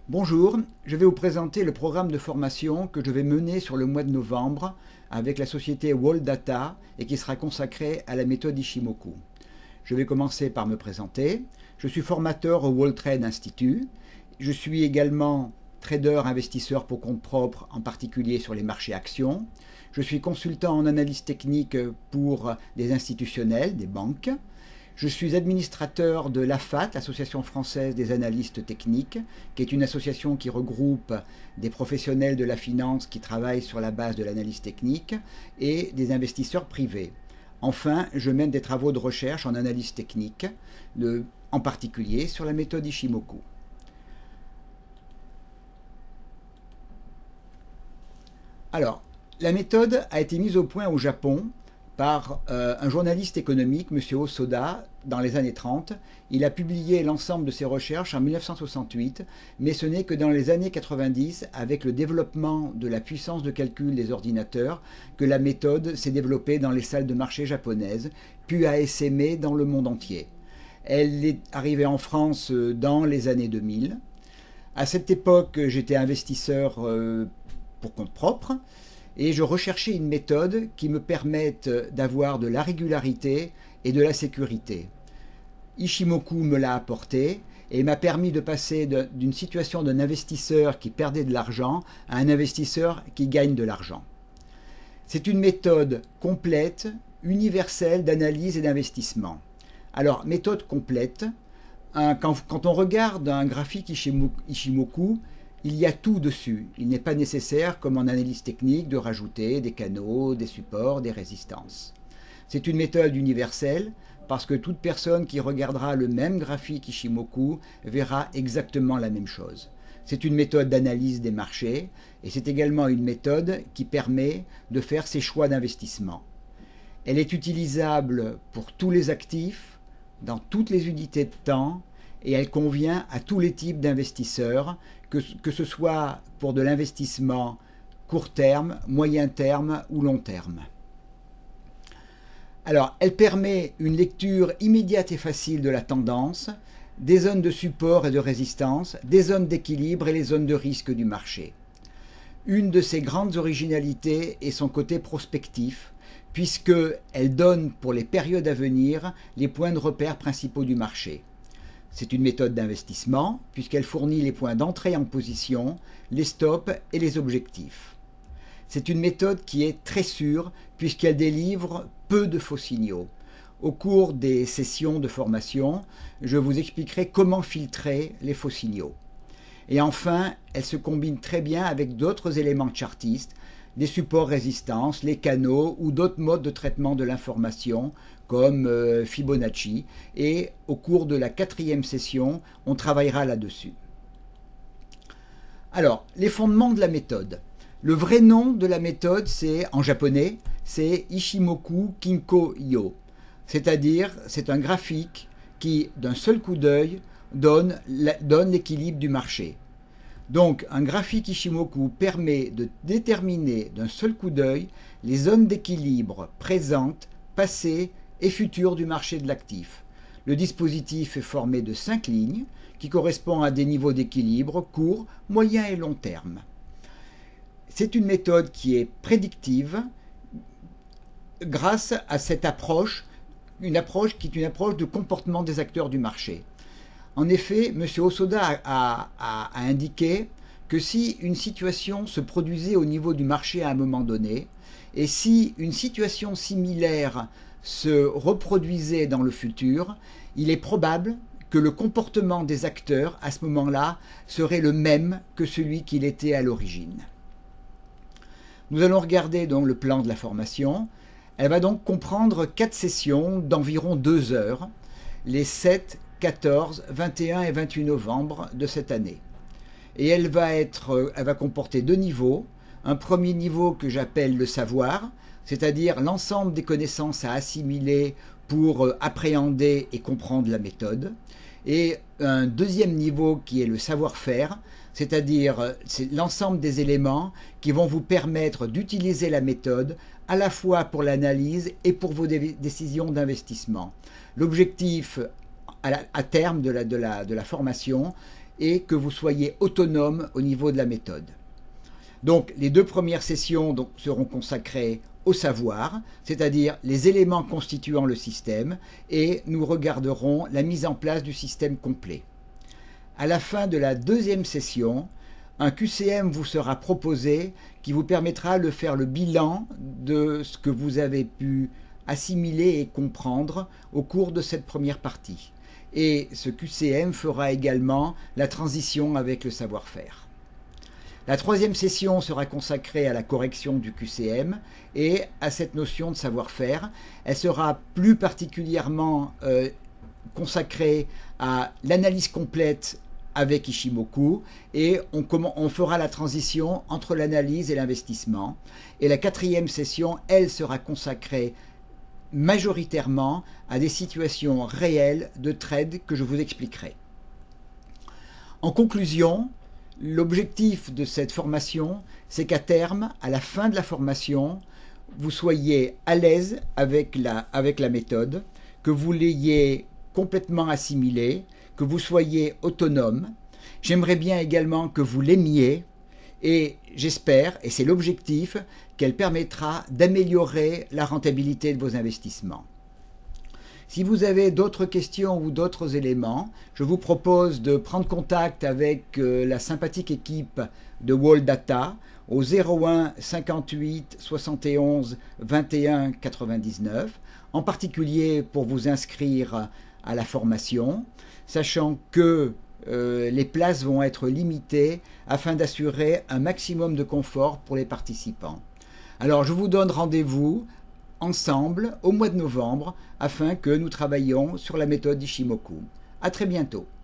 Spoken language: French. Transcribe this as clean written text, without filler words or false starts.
Bonjour, je vais vous présenter le programme de formation que je vais mener sur le mois de novembre avec la société World Data et qui sera consacré à la méthode Ishimoku. Je vais commencer par me présenter. Je suis formateur au World Trade Institute. Je suis également trader investisseur pour compte propre, en particulier sur les marchés actions. Je suis consultant en analyse technique pour des institutionnels, des banques. Je suis administrateur de l'AFAT, l'Association française des analystes techniques, qui est une association qui regroupe des professionnels de la finance qui travaillent sur la base de l'analyse technique et des investisseurs privés. Enfin, je mène des travaux de recherche en analyse technique, en particulier sur la méthode Ishimoku. Alors, la méthode a été mise au point au Japon par un journaliste économique, M. Hosoda, dans les années 30. Il a publié l'ensemble de ses recherches en 1968, mais ce n'est que dans les années 90, avec le développement de la puissance de calcul des ordinateurs, que la méthode s'est développée dans les salles de marché japonaises, puis a essaimé dans le monde entier. Elle est arrivée en France dans les années 2000. À cette époque, j'étais investisseur pour compte propre, et je recherchais une méthode qui me permette d'avoir de la régularité et de la sécurité. Ishimoku me l'a apporté et m'a permis de passer d'une situation d'un investisseur qui perdait de l'argent à un investisseur qui gagne de l'argent. C'est une méthode complète, universelle d'analyse et d'investissement. Alors, méthode complète, quand on regarde un graphique Ishimoku, il y a tout dessus. Il n'est pas nécessaire, comme en analyse technique, de rajouter des canaux, des supports, des résistances. C'est une méthode universelle parce que toute personne qui regardera le même graphique Ishimoku verra exactement la même chose. C'est une méthode d'analyse des marchés et c'est également une méthode qui permet de faire ses choix d'investissement. Elle est utilisable pour tous les actifs, dans toutes les unités de temps, et elle convient à tous les types d'investisseurs, que ce soit pour de l'investissement court terme, moyen terme ou long terme. Alors, elle permet une lecture immédiate et facile de la tendance, des zones de support et de résistance, des zones d'équilibre et les zones de risque du marché. Une de ses grandes originalités est son côté prospectif, puisqu'elle donne pour les périodes à venir les points de repère principaux du marché. C'est une méthode d'investissement puisqu'elle fournit les points d'entrée en position, les stops et les objectifs. C'est une méthode qui est très sûre puisqu'elle délivre peu de faux signaux. Au cours des sessions de formation, je vous expliquerai comment filtrer les faux signaux. Et enfin, elle se combine très bien avec d'autres éléments chartistes, des supports résistance, les canaux ou d'autres modes de traitement de l'information comme Fibonacci, et au cours de la 4e session, on travaillera là-dessus. Alors, les fondements de la méthode. Le vrai nom de la méthode, en japonais, c'est Ishimoku Kinko-yo, c'est-à-dire c'est un graphique qui, d'un seul coup d'œil, donne l'équilibre du marché. Donc, un graphique Ishimoku permet de déterminer d'un seul coup d'œil les zones d'équilibre présentes, passées et futures du marché de l'actif. Le dispositif est formé de 5 lignes qui correspondent à des niveaux d'équilibre court, moyen et long terme. C'est une méthode qui est prédictive grâce à cette approche, une approche qui est une approche de comportement des acteurs du marché. En effet, M. Hosoda a indiqué que si une situation se produisait au niveau du marché à un moment donné, et si une situation similaire se reproduisait dans le futur, il est probable que le comportement des acteurs à ce moment-là serait le même que celui qu'il était à l'origine. Nous allons regarder donc le plan de la formation. Elle va donc comprendre 4 sessions d'environ 2 heures, les 7, 14, 21 et 28 novembre de cette année. Et elle va comporter 2 niveaux. Un premier niveau que j'appelle le savoir, c'est-à-dire l'ensemble des connaissances à assimiler pour appréhender et comprendre la méthode. Et un deuxième niveau qui est le savoir-faire, c'est-à-dire l'ensemble des éléments qui vont vous permettre d'utiliser la méthode à la fois pour l'analyse et pour vos décisions d'investissement. L'objectif à terme de la formation et que vous soyez autonome au niveau de la méthode. Donc les 2 premières sessions seront consacrées au savoir, c'est-à-dire les éléments constituant le système, et nous regarderons la mise en place du système complet. À la fin de la 2e session, un QCM vous sera proposé qui vous permettra de faire le bilan de ce que vous avez pu assimiler et comprendre au cours de cette première partie. Et ce QCM fera également la transition avec le savoir-faire. La 3e session sera consacrée à la correction du QCM et à cette notion de savoir-faire. Elle sera plus particulièrement consacrée à l'analyse complète avec Ishimoku et on fera la transition entre l'analyse et l'investissement. Et la 4e session, elle sera consacrée majoritairement à des situations réelles de trade que je vous expliquerai. En conclusion, l'objectif de cette formation, c'est qu'à terme, à la fin de la formation, vous soyez à l'aise avec la méthode, que vous l'ayez complètement assimilée, que vous soyez autonome. J'aimerais bien également que vous l'aimiez et j'espère, et c'est l'objectif, qu'elle permettra d'améliorer la rentabilité de vos investissements. Si vous avez d'autres questions ou d'autres éléments, je vous propose de prendre contact avec la sympathique équipe de Wall Data au 01 58 71 21 99, en particulier pour vous inscrire à la formation, sachant que les places vont être limitées afin d'assurer un maximum de confort pour les participants. Alors je vous donne rendez-vous ensemble au mois de novembre afin que nous travaillions sur la méthode Ishimoku. À très bientôt.